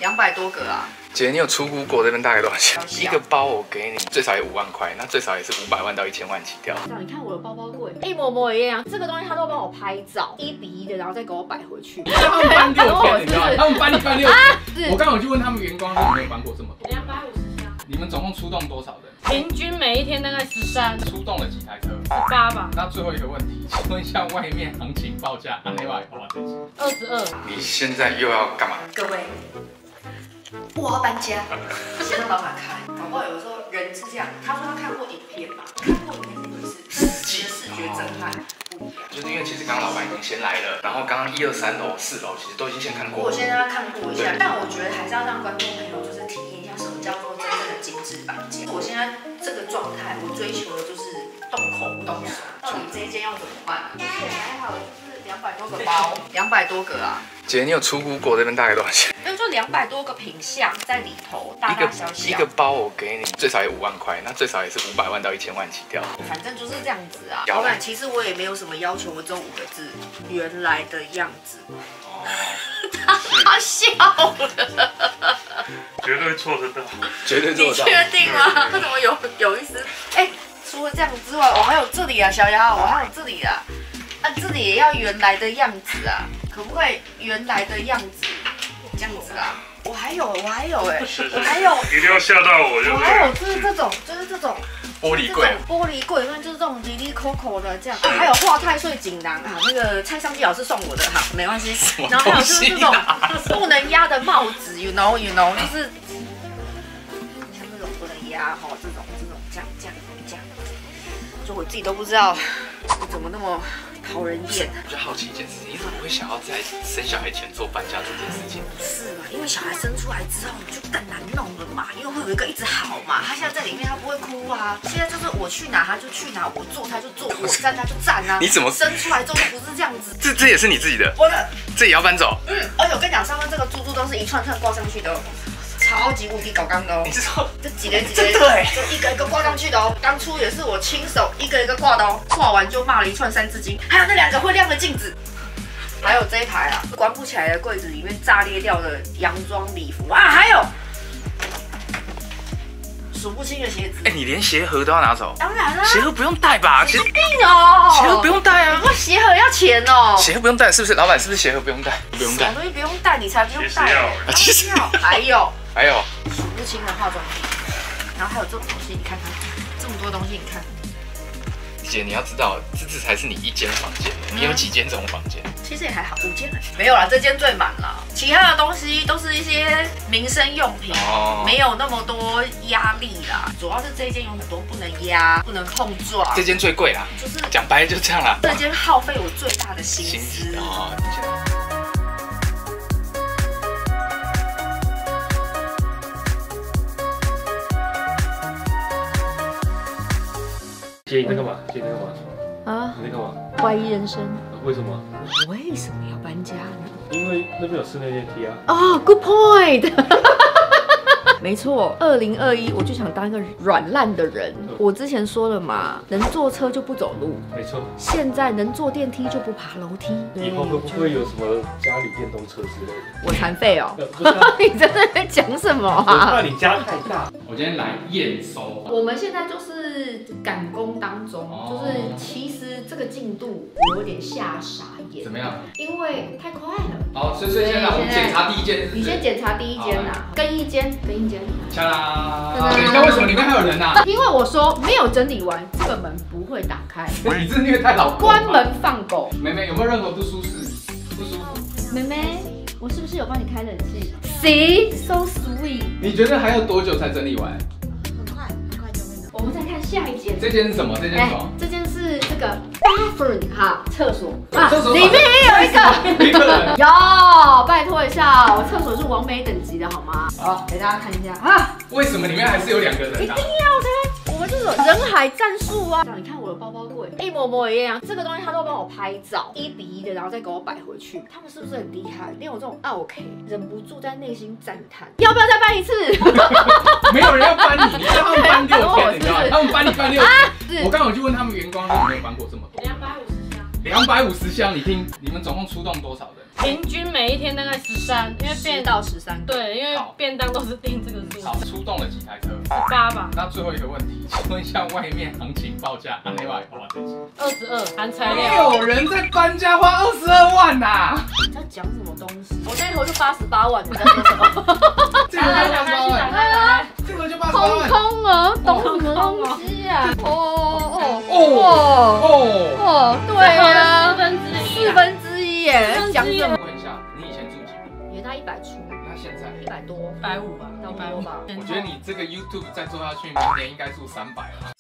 200多个啊。 姐，你有出估过这边大概多少钱？一个包我给你最少也5万块，那最少也是500万到1000万起跳。 你看我的包包柜，一模模一样。这个东西他都帮我拍照，1比1的，然后再给我摆回去。 他们搬6天，你知道吗？他们搬你搬6天。我刚刚有去问他们员工，他们没有搬过这么多。 250箱。 你们总共出动多少人？ 平均每一天大概13。 出动了几台车 ？18吧。 那最后一个问题，请问一下外面行情报价，安内瓦有多少钱 ？22。 你现在又要干嘛？ 各位。我要搬家，先让老板看。搞不好有的时候人是这样，他说他看过影片嘛，看过影片是一回事，实际的视觉震撼不一样。 就是因为其实刚刚老板已经先来了，然后刚刚1、2、3楼、4楼其实都已经先看过。 我先让他看过一下，但我觉得还是要让观众朋友就是体验一下什么叫做真正的精致搬家。我现在这个状态，我追求的就是动口不动手。到底这一件要怎么办？还好，就是200多个包，200多个啊。 姐，你有出估过这边大概多少钱？ 没有，就200多个品项在里头，大大小小。 一个包我给你最少也5万块，那最少也是500万到1000万起跳。 反正就是这样子啊。老板，其实我也没有什么要求，我只有5个字：原来的样子。哦，他笑了。 绝对做得到， 绝对做得到。 你确定吗？他怎么有一丝？哎，除了这样之外，我还有这里啊，小姚，我还有这里啊，这里也要原来的样子啊。可不可以原来的样子这样子啊？我还有我还有一定要吓到我， 我还有就是这种玻璃柜， 玻璃柜，就是这种里里口口的这样，还有华泰岁锦囊啊，那个蔡尚基老师送我的哈，没关系。然后还有就是这种不能压的帽子 ，you know， 就是像这种不能压哈，这种这样，就我自己都不知道我怎么那么。讨人厌。 我就好奇一件事情，你怎么会想要在生小孩前做搬家这件事情？ 是嘛？因为小孩生出来之后就更难弄了嘛，因为会有一个一直嚎嘛，他现在在里面他不会哭啊。现在就是我去哪他就去哪，我坐他就坐，我站他就站啊。 你怎么生出来之后就不是这样子？ 这也是你自己的？我的，这也要搬走？ 而且我跟你讲，上面这个珠珠都是一串串挂上去的。超级无敌搞刚的哦！ 你知道这几个就一个一个挂上去的哦。当初也是我亲手一个一个挂的哦，挂完就骂了一串3字经。还有那2个会亮的镜子，还有这一排啊，关不起来的柜子里面炸裂掉的洋装礼服啊，还有数不清的鞋子。 你连鞋盒都要拿走？ 当然啦， 鞋盒不用带吧？ 有病哦！ 鞋盒不用带啊！ 我鞋盒要钱哦。 鞋盒不用带，是不是？老板是不是鞋盒不用带？不用带。 什么东西不用带？你才不用带。 其实要。 还有数不清的化妆品，然后还有这种东西，你看看这么多东西，你看。 姐，你要知道，这才是你一间房间，你有几间这种房间？ 其实也还好，5间没有啦，这间最满了，其他的东西都是一些民生用品，没有那么多压力啦。主要是这一间有很多不能压、不能碰撞。 这间最贵啦，就是讲白了就这样啦。 这间耗费我最大的心思哦。 姐，你在干嘛？姐，你在干嘛？ 啊？ 你在干嘛？ 怀疑人生。 为什么？ 为什么要搬家呢？ 因为那边有室内电梯啊。 哦 ，Good point 。没错，2021我就想当一个软烂的人。我之前说了嘛，能坐车就不走路。 没错。 现在能坐电梯就不爬楼梯。 以后会不会有什么家里电动车之类的？ 我残废哦。你在那边讲什么啊？ 我怕你家太大。 我今天来验收。 我们现在就是赶工当中，就是其实这个进度我有点吓傻眼。 怎么样？ 因为太快了。 好，所以现在我们检查第一间。 你先检查第一间啊，更一间。 恰啦！等一下，为什么里面还有人啊？ 因为我说没有整理完，这个门不会打开。 你这虐待老公。 关门放狗。 妹妹有没有任何不舒适？不舒服？ 妹妹，我是不是有帮你开冷气 ？See, so sweet。 你觉得还要多久才整理完？ 很快就会了。我们再看下一间。 这间是什么？这间是什么？ 这间是这个 bathroom 哈，厕所啊， 厕所里面也有一个。有，拜托一下，我厕所是完美等级的好吗？好，给大家看一下啊。 为什么里面还是有2个人啊？ 一定要的，我们就是人海战术啊。你看我的包包柜，一模模一样。这个东西他都帮我拍照，1比1的，然后再给我摆回去。他们是不是很厉害？连我这种OK，忍不住在内心赞叹，要不要再搬一次？ 没有人要搬你，你让他们搬6天，你知道吗？他们搬你搬6天。我刚刚有去问他们员工，他们没有搬过这么多。 250箱。 250箱，你听，你们总共出动多少人？ 平均每一天大概13，因为 10到13个。 对，因为便当都是订这个数。 好，出动了几台车 18吧。 那最后一个问题，请问一下外面行情报价，按内外花多少 22含材没料。 有人在搬家花22万呐！ 你在讲什么东西？我那头就88万，你在说什么？ 这个就88万， 来， 这个就88万。 空啊，懂什么东西啊？对啊， 1/4耶，讲什么？ 问一下，你以前住几平？ 也大100出， 那现在 100多， 150吧， 差不多吧。 我觉得你这个 YouTube 再做下去，明年应该住300了。